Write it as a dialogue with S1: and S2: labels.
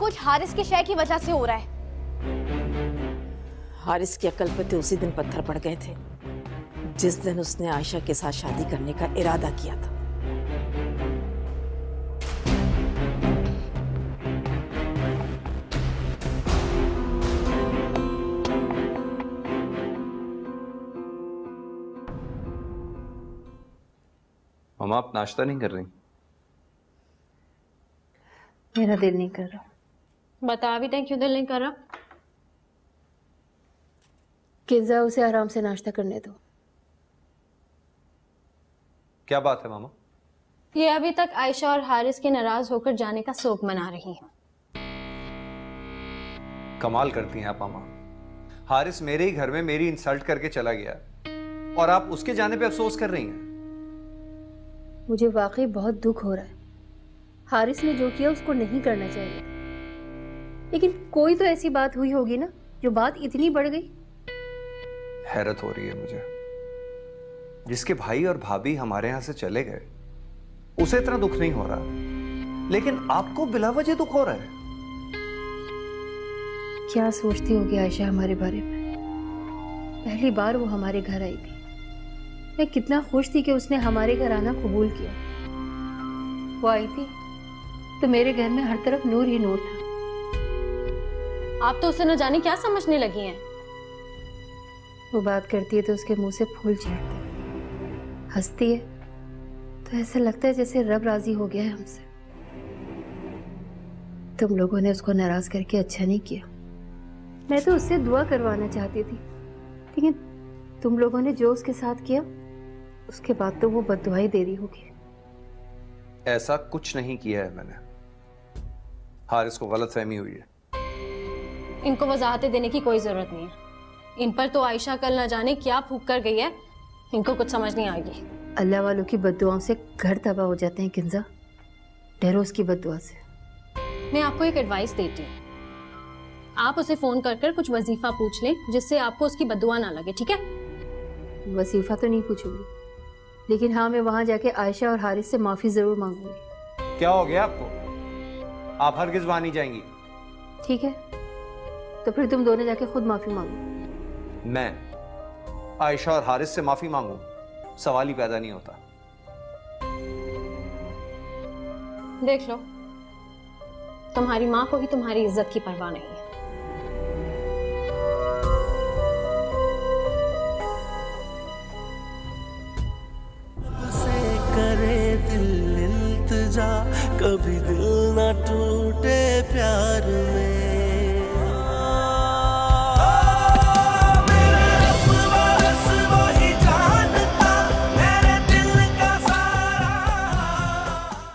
S1: कुछ हारिस की शय की वजह से हो रहा है।
S2: हारिस की अकल पे तो उसी दिन पत्थर पड़ गए थे जिस दिन उसने आयशा के साथ शादी करने का इरादा किया था।
S3: मामा आप नाश्ता नहीं कर रही?
S4: मेरा दिल नहीं कर रहा।
S5: बता भी दें क्यों दिल नहीं कर रहा?
S4: किंजा उसे आराम से नाश्ता करने दो।
S3: क्या बात है मामा?
S5: ये अभी तक आयशा और हारिस के नाराज होकर जाने का शोक मना रही हैं।
S3: कमाल करती हैं आप मामा। हारिस मेरे ही घर में मेरी इंसल्ट करके चला गया और आप उसके जाने पे अफसोस कर रही हैं।
S4: मुझे वाकई बहुत दुख हो रहा है। हारिस ने जो किया उसको नहीं करना चाहिए, लेकिन कोई तो ऐसी बात हुई होगी ना जो बात इतनी बढ़ गई।
S3: हैरत हो रही है मुझे, जिसके भाई और भाभी हमारे यहां से चले गए उसे इतना दुख नहीं हो रहा, लेकिन आपको बिला वजह दुख हो रहा है।
S4: क्या सोचती होगी आयशा हमारे बारे में? पहली बार वो हमारे घर आई थी। मैं कितना खुश थी कि उसने हमारे घर आना कबूल किया। वो आई थी तो मेरे घर में हर तरफ नूर ही नूर था।
S5: आप तो उसे न जाने क्या समझने लगी हैं।
S4: वो बात करती है तो उसके मुंह से फूल झड़ते, हंसती है तो ऐसा लगता है जैसे रब राजी हो गया है हमसे। तुम लोगों ने उसको नाराज करके अच्छा नहीं किया। मैं तो उससे दुआ करवाना चाहती थी, लेकिन तुम लोगों ने जो उसके साथ किया उसके बाद तो वो बद्दुआई दे रही होगी।
S3: ऐसा कुछ नहीं किया है मैंने। हारिस को गलतफहमी हुई है।
S5: इनको वजाहतें देने की कोई जरूरत नहीं है। इन पर तो आयशा कल न जाने क्या फूंक कर गई है, इनको कुछ समझ नहीं आएगी।
S4: अल्लाह वालों की बद्दुआओं से घर तबाह हो जाते हैं किंजा। डरो उसकी बद्दुआ से।
S5: मैं आपको एक एडवाइस देती हूँ, आप उसे फोन कर कर कुछ वजीफा पूछ लें जिससे आपको उसकी बद्दुआ ना लगे, ठीक है?
S4: वजीफा तो नहीं पूछूंगी, लेकिन हाँ मैं वहां जाके आयशा और हारिस से माफी जरूर मांगूंगी।
S3: क्या हो गया आपको? आप हरगिज़ वहां नहीं जाएंगी।
S4: ठीक है, तो फिर तुम दोनों जाके खुद माफी मांगो।
S3: मैं आयशा और हारिस से माफी मांगू? सवाल ही पैदा नहीं होता।
S5: देख लो, तुम्हारी माँ को ही तुम्हारी इज्जत की परवाह नहीं है।
S6: करे दिल इंतजा, कभी दिल ना टूटे